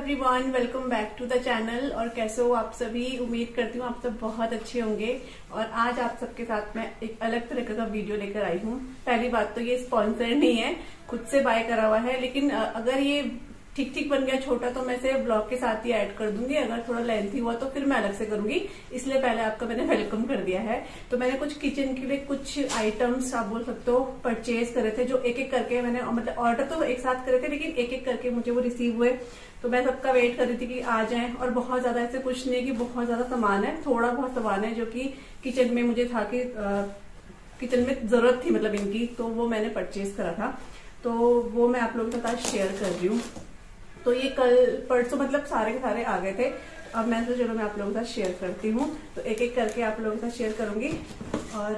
Everyone, welcome back to the channel. और कैसे हो आप सभी? उम्मीद करती हूँ आप सब बहुत अच्छे होंगे। और आज आप सबके साथ मैं एक अलग तरह का वीडियो लेकर आई हूँ। पहली बात तो ये स्पॉन्सर नहीं है, खुद से बाय करा हुआ है, लेकिन अगर ये ठीक ठीक बन गया छोटा तो मैं इसे ब्लॉग के साथ ही ऐड कर दूंगी। अगर थोड़ा लेंथी हुआ तो फिर मैं अलग से करूंगी, इसलिए पहले आपका मैंने वेलकम कर दिया है। तो मैंने कुछ किचन के लिए कुछ आइटम्स आप बोल सकते हो परचेज करे थे, जो एक एक करके मैंने मतलब ऑर्डर तो एक साथ करे थे, लेकिन एक एक करके मुझे वो रिसीव हुए। तो मैं सबका वेट कर रही थी कि आ जाएं। और बहुत ज्यादा ऐसे कुछ नहीं है कि बहुत ज्यादा सामान है, थोड़ा बहुत सामान है जो कि किचन में मुझे था कि किचन में जरूरत थी मतलब इनकी, तो वो मैंने परचेज करा था। तो वो मैं आप लोगों के साथ शेयर कर रही हूँ। तो ये कल परसों मतलब सारे के सारे आ गए थे। अब मैं तो चलो मैं आप लोगों के साथ शेयर करती हूँ, तो एक एक करके आप लोगों के साथ शेयर करूंगी। और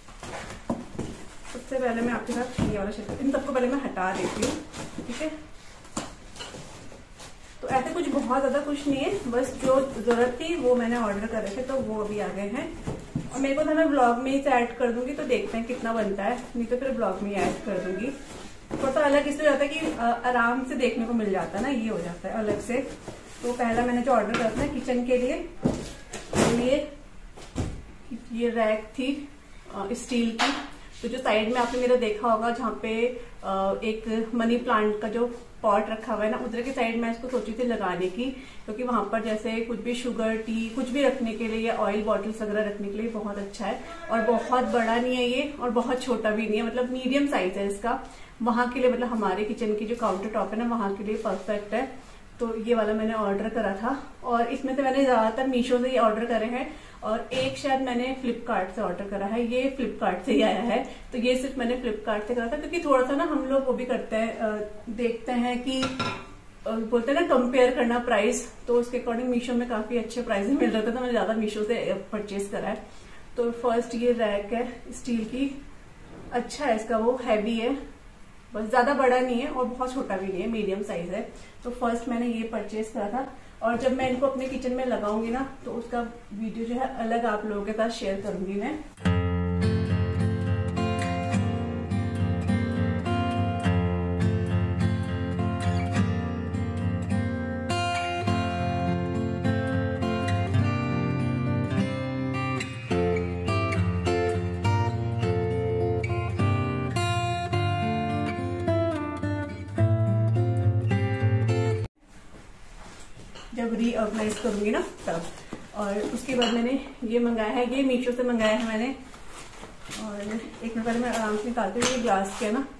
सबसे पहले मैं आपके साथ ये वाला शेयर करती हूँ। इन सबको पहले मैं हटा देती हूँ, ठीक है। तो ऐसे कुछ बहुत ज्यादा कुछ नहीं है, बस जो जरूरत थी वो मैंने ऑर्डर करे थे, तो वो अभी आ गए हैं। और मेरे को था मैं ब्लॉग में ही ऐड कर दूंगी, तो देखते हैं कितना बनता है, नहीं तो फिर ब्लॉग में ही ऐड कर दूंगी। तो अलग इसलिए होता है कि आराम से देखने को मिल जाता है ना, ये हो जाता है अलग से। तो पहला मैंने जो ऑर्डर करा था किचन के लिए, ये रैक थी स्टील की। तो जो साइड में आपने मेरा देखा होगा जहाँ पे एक मनी प्लांट का जो पॉट रखा हुआ है ना, उधर की साइड मैं इसको सोची थी लगाने की, क्योंकि वहां पर जैसे कुछ भी शुगर टी कुछ भी रखने के लिए या ऑयल बॉटल्स वगैरह रखने के लिए बहुत अच्छा है। और बहुत बड़ा नहीं है ये और बहुत छोटा भी नहीं है, मतलब मीडियम साइज है इसका। वहां के लिए मतलब हमारे किचन की जो काउंटर टॉप है ना, वहां के लिए परफेक्ट है। तो ये वाला मैंने ऑर्डर करा था। और इसमें से मैंने ज्यादातर मीशो से ही ऑर्डर करे हैं, और एक शायद मैंने फ्लिपकार्ट से ऑर्डर करा है। ये फ्लिपकार्ट से ही आया है। तो ये सिर्फ मैंने फ्लिपकार्ट से करा था, क्योंकि थोड़ा सा ना हम लोग वो भी करते हैं, देखते हैं कि बोलते हैं ना कंपेयर करना प्राइस, तो उसके अकॉर्डिंग मीशो में काफी अच्छे प्राइस मिल रहे थे, तो मैंने ज्यादा मीशो से परचेज करा है। तो फर्स्ट ये रैक है स्टील की, अच्छा है इसका, वो हैवी है, बस ज्यादा बड़ा नहीं है और बहुत छोटा भी नहीं है, मीडियम साइज है। तो फर्स्ट मैंने ये परचेज करा था। और जब मैं इनको अपने किचन में लगाऊंगी ना, तो उसका वीडियो जो है अलग आप लोगों के साथ शेयर करूंगी मैं। जब रीऑर्गेनाइज करूंगी ना तब। और उसके बाद मैंने ये मंगाया है, ये मीशो से मंगाया है मैंने। और एक मिनट पहले मैं आराम से निकालती हूँ, ये ग्लास के है ना।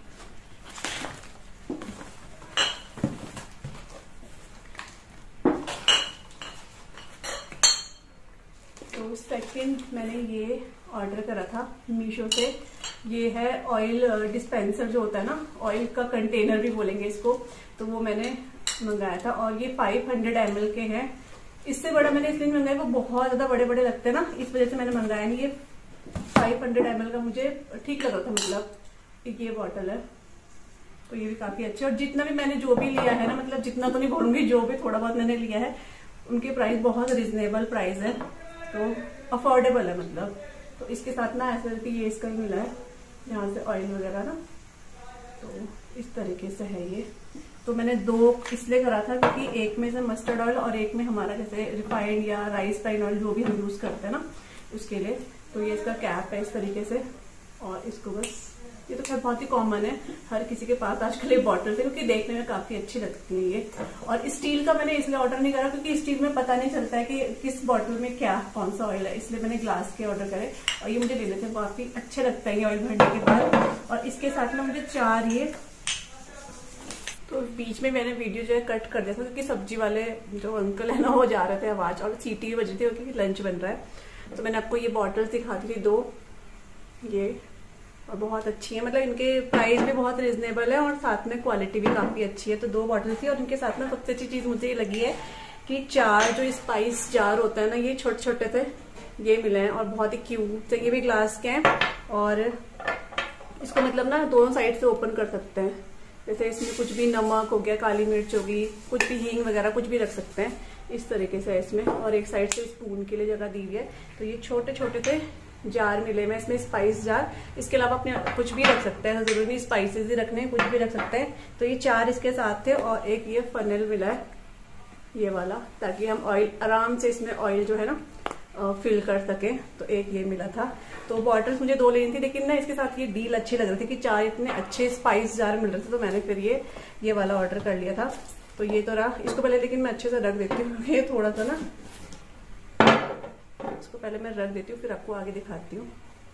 तो सेकंड मैंने ये ऑर्डर करा था मीशो से। ये है ऑयल डिस्पेंसर जो होता है ना, ऑयल का कंटेनर भी बोलेंगे इसको, तो वो मैंने मंगाया था। और ये 500 ml के हैं। इससे बड़ा मैंने इसलिए मंगाया, वो बहुत ज्यादा बड़े बड़े लगते हैं ना, इस वजह से मैंने मंगाया नहीं। ये 500 ml का मुझे ठीक लगा था, मतलब ये बॉटल है, तो ये भी काफी अच्छे। और जितना भी मैंने जो भी लिया है ना, मतलब जितना तो नहीं बोलूंगी, जो भी थोड़ा बहुत मैंने लिया है, उनके प्राइस बहुत रिजनेबल प्राइस है, तो अफोर्डेबल है मतलब। तो इसके साथ ना ऐसा कि ये इसका ही मिला है, यहाँ से ऑयल वगैरह ना, तो इस तरीके से है ये। तो मैंने दो इसलिए करा था क्योंकि एक में से मस्टर्ड ऑयल और एक में हमारा जैसे रिफाइंड या राइस ब्राइन ऑयल जो भी हम यूज करते हैं ना, उसके लिए। तो ये इसका कैप है इस तरीके से, और इसको बस, ये तो खैर बहुत ही कॉमन है, हर किसी के पास आजकल ये बॉटल है, क्योंकि देखने में काफी अच्छी लगती है ये। और स्टील का मैंने इसलिए ऑर्डर नहीं करा क्योंकि स्टील में पता नहीं चलता है कि किस बॉटल में क्या कौन सा ऑयल है, इसलिए मैंने ग्लास के ऑर्डर करे। और ये मुझे ले लेते हैं, काफी अच्छे लगता है ये ऑयल भरने के बाद। और इसके साथ में मुझे 4 ये, तो बीच में मैंने वीडियो जो है कट कर दिया था, क्योंकि सब्जी वाले जो अंकल है ना वो जा रहे थे, आवाज और सीटी बज रही थी क्योंकि लंच बन रहा है। तो मैंने आपको ये बॉटल्स दिखाती थी 2 ये, और बहुत अच्छी है, मतलब इनके प्राइस भी बहुत रिजनेबल है और साथ में क्वालिटी भी काफी अच्छी है। तो 2 बॉटल थी। और इनके साथ में सबसे अच्छी चीज मुझे ये लगी है कि 4 जो स्पाइस जार होता है ना, ये छोटे छोटे थे, ये मिले हैं और बहुत ही क्यूट थे। ये भी ग्लास के हैं और इसको मतलब ना दोनों साइड से ओपन कर सकते हैं, जैसे इसमें कुछ भी नमक हो गया, काली मिर्च होगी, कुछ भी हींग वगैरह कुछ भी रख सकते हैं, इस तरीके से इसमें। और एक साइड से स्पून के लिए जगह दी हुई है। तो ये छोटे छोटे थे जार मिले में, इसमें स्पाइस जार, इसके अलावा अपने कुछ भी रख सकते हैं, जरूरी नहीं स्पाइसेस ही रखने, कुछ भी रख सकते हैं। तो ये 4 इसके साथ थे। और एक ये फनेल मिला है, ये वाला, ताकि हम ऑयल आराम से इसमें ऑयल जो है ना फिल कर सके। तो एक ये मिला था। तो बॉटल्स मुझे 2 लेनी थी, लेकिन ना इसके साथ ये डील अच्छी लग रही थी कि 4 इतने अच्छे स्पाइस जार मिल रहे थे, तो मैंने फिर ये वाला ऑर्डर कर लिया था। तो ये तो रहा। इसको पहले लेकिन मैं अच्छे से रख देती हूँ, ये थोड़ा सा ना, इसको पहले मैं रख देती हूँ, फिर आपको आगे दिखाती हूँ।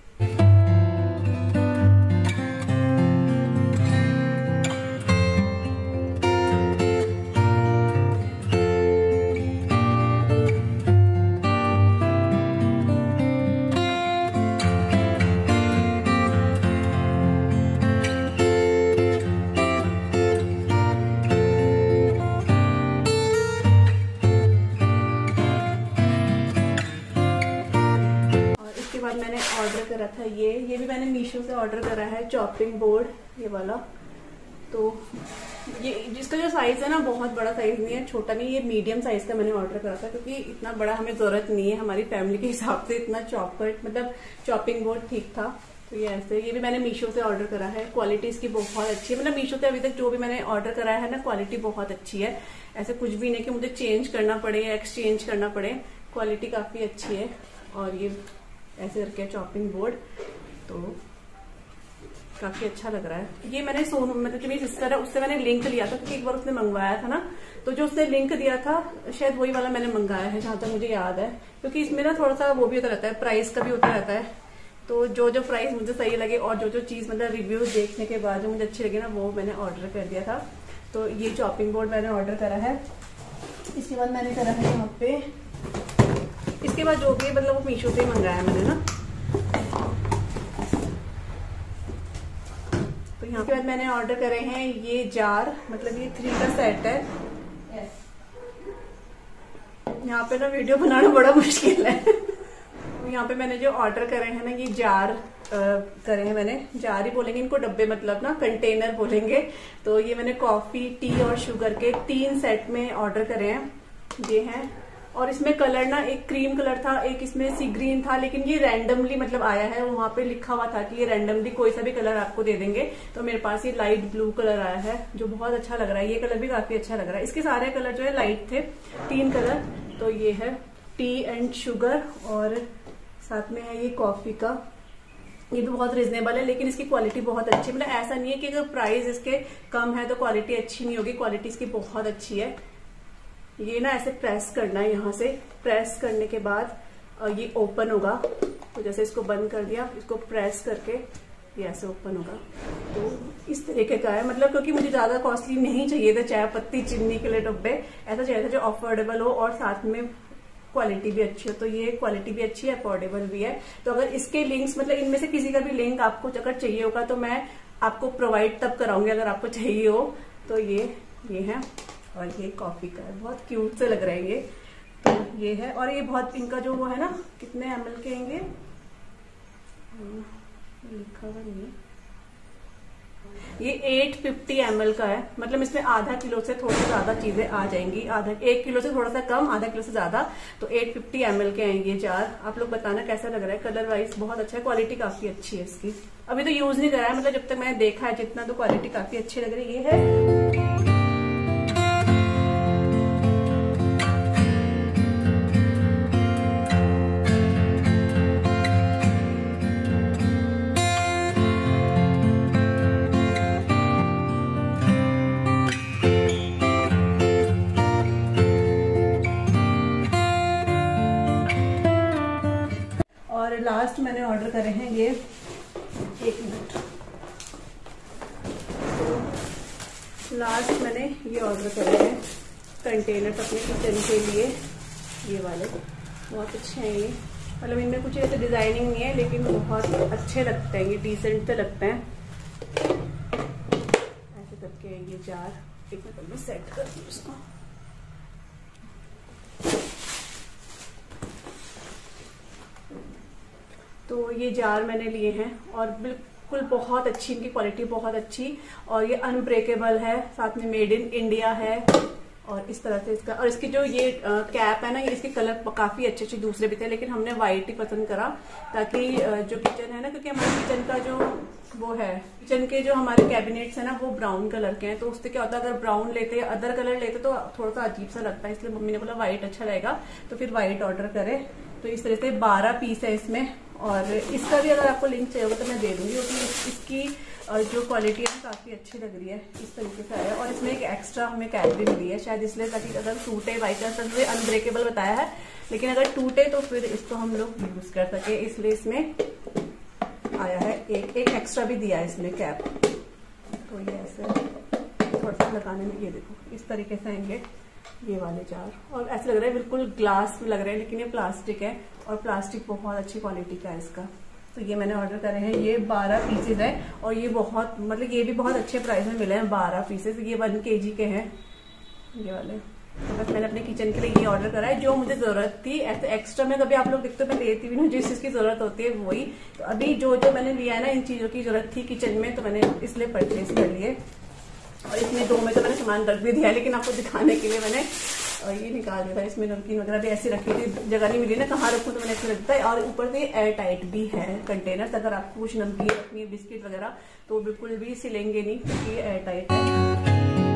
मैंने ऑर्डर करा था ये भी मैंने मीशो से ऑर्डर करा है, चॉपिंग बोर्ड, ये वाला। तो ये जिसका जो साइज है ना, बहुत बड़ा साइज नहीं है, छोटा नहीं, ये मीडियम साइज का मैंने ऑर्डर करा था, क्योंकि इतना बड़ा हमें जरूरत नहीं है, हमारी फैमिली के हिसाब से इतना मतलब चॉपिंग बोर्ड ठीक था। तो ये ऐसे, ये भी मैंने मीशो से ऑर्डर करा है। क्वालिटी इसकी बहुत अच्छी है, मतलब मीशो से अभी तक जो भी मैंने ऑर्डर करा है ना, क्वालिटी बहुत अच्छी है। ऐसे कुछ भी नहीं कि मुझे चेंज करना पड़े या एक्सचेंज करना पड़े, क्वालिटी काफी अच्छी है। और ये ऐसे करके चॉपिंग बोर्ड, तो काफी अच्छा लग रहा है। ये मैंने सोनू, मतलब जो मेरी सिस्टर है उससे मैंने लिंक लिया था, क्योंकि एक बार उसने मंगवाया था ना, तो जो उसने लिंक दिया था शायद वही वाला मैंने मंगाया है, जहां तक मुझे याद है। क्योंकि इसमें ना थोड़ा सा वो भी होता रहता है, प्राइस का भी होता रहता है। तो जो प्राइस मुझे सही लगे और जो चीज मतलब रिव्यूज देखने के बाद जो मुझे अच्छी लगी ना, वो मैंने ऑर्डर कर दिया था। तो ये चॉपिंग बोर्ड मैंने ऑर्डर करा है। इसके बाद मैंने करा है यहाँ पे, इसके बाद जो भी मतलब वो मीशो से ही मंगाया मैंने ना। तो यहाँ के बाद मैंने ऑर्डर करे हैं ये जार, मतलब ये 3 का सेट है। यहाँ पे ना वीडियो बनाना बड़ा मुश्किल है। यहाँ पे मैंने जो ऑर्डर करे हैं ना, ये जार करे हैं मैंने, जार ही बोलेंगे इनको, डब्बे मतलब ना, कंटेनर बोलेंगे। तो ये मैंने कॉफी, टी और शुगर के 3 सेट में ऑर्डर करे हैं, ये हैं। और इसमें कलर ना, एक क्रीम कलर था, एक इसमें सी ग्रीन था, लेकिन ये रैंडमली मतलब आया है, वहां पे लिखा हुआ था कि ये रैंडमली कोई सा भी कलर आपको दे देंगे। तो मेरे पास ये लाइट ब्लू कलर आया है, जो बहुत अच्छा लग रहा है। ये कलर भी काफी अच्छा लग रहा है। इसके सारे कलर जो है लाइट थे, 3 कलर। तो ये है टी एंड शुगर, और साथ में है ये कॉफी का। ये भी बहुत रिजनेबल है, लेकिन इसकी क्वालिटी बहुत अच्छी है। मतलब ऐसा नहीं है कि अगर प्राइस इसके कम है तो क्वालिटी अच्छी नहीं होगी, क्वालिटी इसकी बहुत अच्छी है। ये ना ऐसे प्रेस करना है, यहाँ से प्रेस करने के बाद ये ओपन होगा। तो जैसे इसको बंद कर दिया, इसको प्रेस करके ये ऐसे ओपन होगा। तो इस तरीके का है, मतलब क्योंकि मुझे ज्यादा कॉस्टली नहीं चाहिए था चाय पत्ती चीनी के लिए डब्बे, ऐसा चाहिए था जो अफोर्डेबल हो और साथ में क्वालिटी भी अच्छी हो। तो ये क्वालिटी भी अच्छी है, अफोर्डेबल भी है। तो अगर इसके लिंक्स, मतलब इनमें से किसी का भी लिंक आपको अगर चाहिए होगा तो मैं आपको प्रोवाइड तब कराऊंगी, अगर आपको चाहिए हो। तो ये है, और ये कॉफी का है, बहुत क्यूट से लग रहे हैं ये। तो ये है, और ये बहुत, इनका जो वो है ना, कितने ml के होंगे लिखा हुआ नहीं है, ये 850 ml का है। मतलब इसमें आधा किलो से थोड़ी ज्यादा चीजें आ जाएंगी, 1 किलो से थोड़ा सा कम, आधा किलो से ज्यादा। तो 850 ml के हैं ये जार। आप लोग बताना कैसा लग रहा है। कलर वाइज बहुत अच्छा है, क्वालिटी काफी अच्छी है इसकी। अभी तो यूज नहीं करा है, मतलब जब तक मैंने देखा है जितना, तो क्वालिटी काफी अच्छी लग रही है। ये है लास्ट मैंने ऑर्डर करे हैं ये, 1 मिनट, लास्ट मैंने ये ऑर्डर करे हैं कंटेनर अपने किचन के लिए। ये वाले बहुत अच्छे हैं ये, मतलब इनमें कुछ ऐसे डिजाइनिंग नहीं है, लेकिन बहुत अच्छे लगते हैं, ये डिसेंट से लगते हैं। ऐसे करके ये जार, एक मिनट में सेट कर दूँ इसको। तो ये जार मैंने लिए हैं, और बिल्कुल बहुत अच्छी, इनकी क्वालिटी बहुत अच्छी, और ये अनब्रेकेबल है, साथ में मेड इन इंडिया है। और इस तरह से इसका, और इसकी जो ये कैप है ना, ये इसके कलर काफी अच्छे अच्छे दूसरे भी थे, लेकिन हमने व्हाइट ही पसंद करा ताकि जो किचन है ना, क्योंकि हमारे किचन का जो वो है, किचन के जो हमारे कैबिनेट्स है ना वो ब्राउन कलर के हैं, तो उससे क्या होता है अगर ब्राउन लेते अदर कलर लेते तो थोड़ा सा अजीब सा लगता है, इसलिए मम्मी ने बोला व्हाइट अच्छा रहेगा, तो फिर व्हाइट ऑर्डर करे। तो इस तरह से 12 पीस है इसमें, और इसका भी अगर आपको लिंक चाहिए होगा तो मैं दे दूंगी, क्योंकि इसकी जो क्वालिटी है काफी अच्छी लग रही है। इस तरीके से है, और इसमें एक एक्स्ट्रा हमें कैप भी मिली है, शायद इसलिए ताकि अगर टूटे, बाई चांस अनब्रेकेबल बताया है, लेकिन अगर टूटे तो फिर इसको हम लोग यूज कर सके, इसलिए इसमें आया है एक एक्स्ट्रा भी दिया है इसमें कैप। तो ये ऐसे थोड़ा सा लगाने में, ये देखो इस तरीके से आएंगे ये वाले जार, और ऐसे लग रहा है बिल्कुल ग्लास लग रहे हैं, लेकिन ये प्लास्टिक है, और प्लास्टिक बहुत अच्छी क्वालिटी का है इसका। तो ये मैंने ऑर्डर करे हैं, ये 12 पीसेज है, और ये बहुत मतलब ये भी बहुत अच्छे प्राइस में मिले हैं 12 पीसेज, ये 1 kg के हैं ये वाले। तो बस मैंने अपने किचन के लिए ये ऑर्डर करा है, जो मुझे जरूरत थी। ऐसे एक्स्ट्रा में कभी आप लोग देखते हो मैं लेती भी नहीं, जिस चीज की जरूरत होती है वही। तो अभी जो जो मैंने लिया है ना, इन चीजों की जरूरत थी किचन में, तो मैंने इसलिए परचेज कर लिए। और इसमें 2 में तो मैंने सामान रख भी दिया, लेकिन आपको दिखाने के लिए मैंने ये निकाल दिया था। इसमें नमकीन वगैरह भी ऐसी रखी थी, जगह नहीं मिली ना कहाँ रखूँ, तो मैंने ऐसे रखता है। और ऊपर से एयर टाइट भी है कंटेनर, अगर आपको कुछ नमकीन रखनी है, बिस्किट वगैरह, तो बिल्कुल भी सिलेंगे नहीं, क्योंकि एयर टाइट है।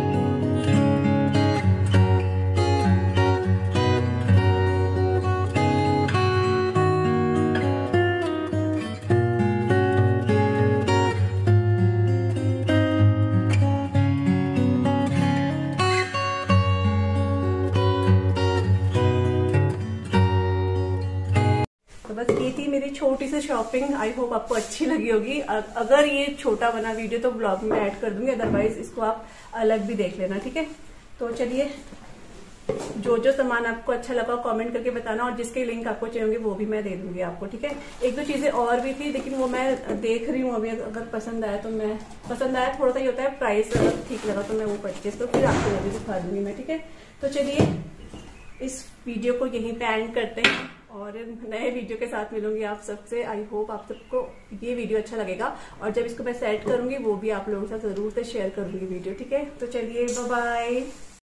तो बस ये थी मेरी छोटी सी शॉपिंग, आई होप आपको अच्छी लगी होगी। अगर ये छोटा बना वीडियो तो ब्लॉग में ऐड कर दूंगी, अदरवाइज इसको आप अलग भी देख लेना, ठीक है। तो चलिए, जो जो सामान आपको अच्छा लगा कमेंट करके बताना, और जिसके लिंक आपको चाहिए होंगे वो भी मैं दे दूंगी आपको, ठीक है। 1-2 चीजें और भी थी, लेकिन वो मैं देख रही हूँ अभी, अगर पसंद आया तो मैं, पसंद आया थोड़ा सा ही होता है, प्राइस अगर ठीक लगा तो मैं वो परचेज करूँ, फिर आपको वो भी दिखा दूंगी मैं, ठीक है। तो चलिए इस वीडियो को यहीं पे एंड करते हैं, और नए वीडियो के साथ मिलूंगी आप सबसे। आई होप आप सबको ये वीडियो अच्छा लगेगा, और जब इसको मैं सेट करूंगी वो भी आप लोगों के साथ जरूर से शेयर करूंगी वीडियो, ठीक है। तो चलिए, बाय बाय।